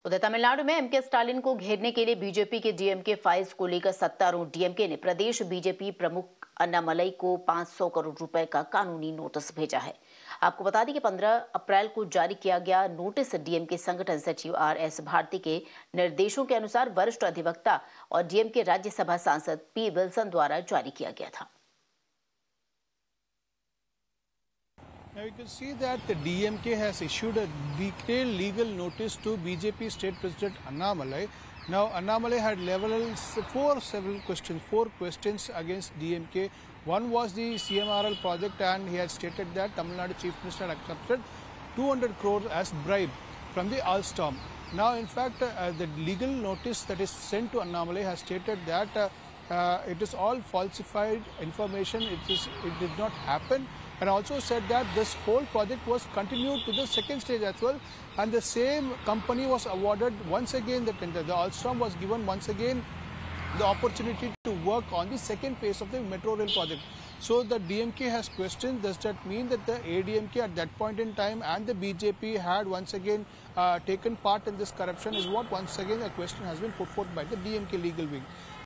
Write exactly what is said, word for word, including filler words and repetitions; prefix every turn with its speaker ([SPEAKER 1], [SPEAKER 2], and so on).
[SPEAKER 1] उधर तमिलनाडु में MK Stalin को घेरने के लिए बीजेपी के डीएमके फाइल्स को लेकर सत्तारूढ़ डीएमके ने प्रदेश बीजेपी प्रमुख अन्नामलई को पाँच सौ करोड़ रुपए का कानूनी नोटिस भेजा है। आपको बता दें कि पंद्रह अप्रैल को जारी किया गया नोटिस डीएमके संगठन सचिव आर एस भारती के निर्देशों के अनुसार वरिष्ठ अधिवक्ता और डीएमके राज्यसभा सांसद पी विल्सन द्वारा जारी किया गया था।
[SPEAKER 2] Now you can see that the D M K has issued a detailed legal notice to B J P State President Annamalai. Now Annamalai had leveled four several questions, four questions against D M K. One was the C M R L project, and he had stated that Tamil Nadu Chief Minister had accepted two hundred crores as bribe from the Alstom. Now in fact uh, the legal notice that is sent to Annamalai has stated that uh, uh, it is all falsified information, it, is, it did not happen. And also said that this whole project was continued to the second stage as well, and the same company was awarded once again the tender. The Alstom was given once again the opportunity to work on the second phase of the metro rail project. So the D M K has questioned, does that mean that the A D M K at that point in time and the B J P had once again uh, taken part in this corruption, is what once again a question has been put forth by the D M K legal wing.